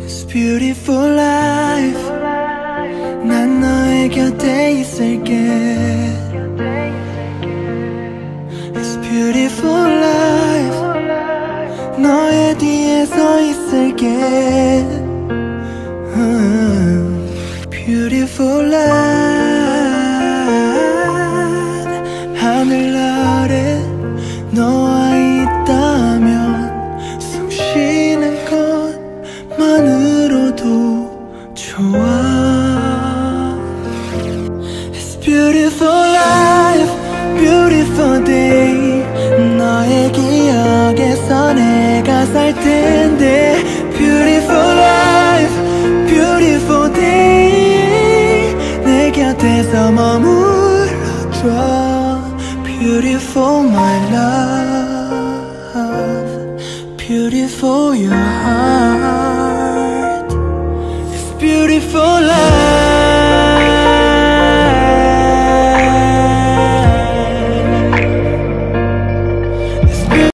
beautiful life 난 너의 곁에 있을게 It's beautiful life 너의 뒤에 서 있을게 Beautiful life 하늘 아래 너와 있다면 숨 쉬는 것만으로도 좋아 It's beautiful life, beautiful day 너의 기억에서 내가 살 텐데 Beautiful life, beautiful day 내 곁에서 머물러줘 Beautiful my love Beautiful your heart It's beautiful life